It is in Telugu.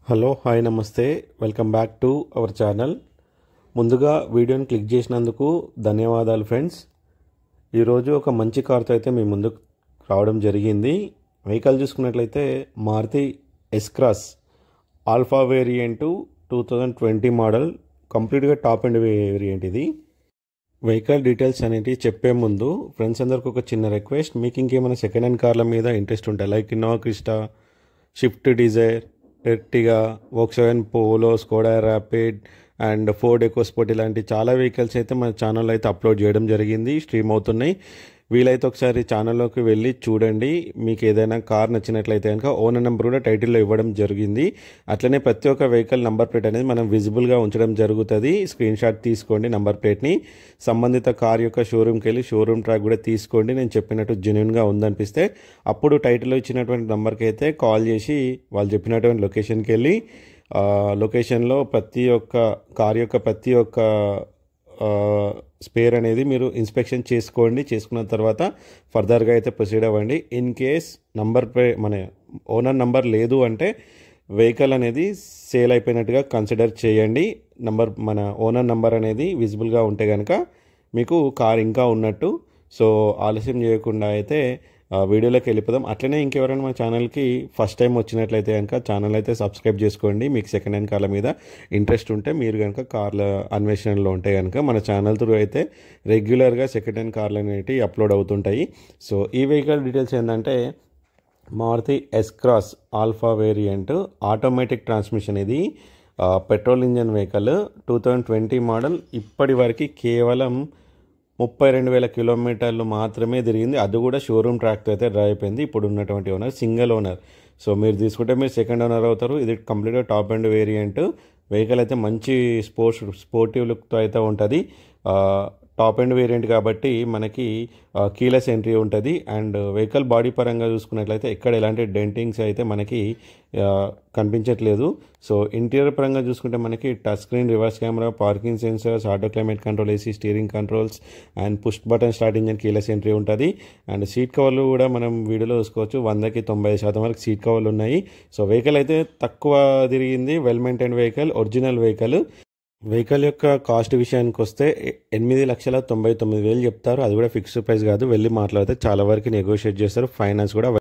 హలో హాయ్ నమస్తే welcome back to our channel. ముందుగా వీడియోని క్లిక్ చేసినందుకు ధన్యవాదాలు ఫ్రెండ్స్. ఈరోజు ఒక మంచి కార్తో అయితే మీ ముందుకు రావడం జరిగింది. వెహికల్ చూసుకున్నట్లయితే Maruti S Cross Alpha variant 2020 model, కంప్లీట్గా టాప్ అండ్ వేరియంట్. ఇది వెహికల్ డీటెయిల్స్ అనేవి చెప్పే ముందు ఫ్రెండ్స్ అందరికి ఒక చిన్న రిక్వెస్ట్, మీకు ఇంకేమైనా సెకండ్ హ్యాండ్ కార్ల మీద ఇంట్రెస్ట్ ఉంటాయి, like Innova Crysta, Swift Dzire, Ertiga, Volkswagen Polo, Skoda Rapid and Ford EcoSport ఇలాంటి చాలా వెహికల్స్ అయితే మన ఛానల్లో అయితే అప్లోడ్ చేయడం జరిగింది, స్ట్రీమ్ అవుతున్నాయి. వీలైతే ఒకసారి ఛానల్లోకి వెళ్ళి చూడండి. మీకు ఏదైనా కార్ నచ్చినట్లయితే కనుక ఓనర్ నెంబర్ కూడా టైటిల్లో ఇవ్వడం జరిగింది. అట్లనే ప్రతి ఒక్క వెహికల్ నంబర్ ప్లేట్ అనేది మనం విజిబుల్గా ఉంచడం జరుగుతుంది. స్క్రీన్ షాట్ తీసుకోండి నంబర్ ప్లేట్ని, సంబంధిత కార్ యొక్క షోరూమ్కి వెళ్ళి షోరూమ్ ట్రాక్ కూడా తీసుకోండి. నేను చెప్పినట్టు జెన్యున్గా ఉందనిపిస్తే అప్పుడు టైటిల్లో ఇచ్చినటువంటి నెంబర్కి అయితే కాల్ చేసి వాళ్ళు చెప్పినటువంటి లొకేషన్కి వెళ్ళి లొకేషన్లో ప్రతి ఒక్క కార్ యొక్క ప్రతి ఒక్క స్పేర్ అనేది మీరు ఇన్స్పెక్షన్ చేసుకోండి. చేసుకున్న తర్వాత ఫర్దర్గా అయితే ప్రొసీడ్ అవ్వండి. ఇన్ కేస్ మన ఓనర్ నంబర్ లేదు అంటే వెహికల్ అనేది సేల్ అయిపోయినట్టుగా కన్సిడర్ చేయండి. మన ఓనర్ నంబర్ అనేది విజిబుల్గా ఉంటే కనుక మీకు కార్ ఇంకా ఉన్నట్టు. సో ఆలస్యం చేయకుండా అయితే వీడియోలోకి వెళ్ళిపోదాం. అట్లనే ఇంకెవరైనా మా ఛానల్కి ఫస్ట్ టైం వచ్చినట్లయితే కనుక ఛానల్ అయితే సబ్స్క్రైబ్ చేసుకోండి. మీకు సెకండ్ హ్యాండ్ కార్ల మీద ఇంట్రెస్ట్ ఉంటే, మీరు కనుక కార్ల అన్వేషణలో ఉంటే కనుక మన ఛానల్ త్రూ అయితే రెగ్యులర్గా సెకండ్ హ్యాండ్ కార్లు అనేవి అప్లోడ్ అవుతుంటాయి. సో ఈ వెహికల్ డీటెయిల్స్ ఏంటంటే Maruti S Cross Alpha variant automatic transmission. ఇది పెట్రోల్ ఇంజన్ వెహికల్, 2020 మోడల్. ఇప్పటి వరకు కేవలం 32,000 కిలోమీటర్లు మాత్రమే తిరిగింది. అది కూడా షోరూమ్ ట్రాక్తో అయితే డ్రైవ్ అయిపోయింది. ఇప్పుడు ఉన్నటువంటి ఓనర్ సింగిల్ ఓనర్. సో మీరు తీసుకుంటే మీరు సెకండ్ ఓనర్ అవుతారు. ఇది కంప్లీట్గా టాప్ అండ్ వేరియంట్ వెహికల్ అయితే మంచి స్పోర్టివ్ లుక్తో అయితే ఉంటుంది. టాప్ అండ్ వేరియంట్ కాబట్టి మనకి కీలెస్ ఎంట్రీ ఉంటుంది. అండ్ వెహికల్ బాడీ పరంగా చూసుకున్నట్లయితే ఎక్కడ ఎలాంటి డెంటింగ్స్ అయితే మనకి కనిపించట్లేదు. సో ఇంటీరియర్ పరంగా చూసుకుంటే మనకి touch screen, reverse camera, parking sensors, auto climate control, AC, steering controls and push button start engine, keyless entry ఉంటుంది. అండ్ సీట్ కవర్లు కూడా మనం వీడియోలో చూసుకోవచ్చు. 100కి 90% వరకు సీట్ కవర్లు ఉన్నాయి. సో వెహికల్ అయితే తక్కువ తిరిగింది. Well maintain vehicle, original vehicle. Vehicle యొక్క కాస్ట్ విషయానికి వస్తే 8,99,000 చెప్తారు. అది కూడా ఫిక్స్డ్ ప్రైస్ కాదు, వెళ్ళి మాట్లాడితే చాలా వరకు నెగోషియేట్ చేస్తారు. ఫైనాన్స్ కూడా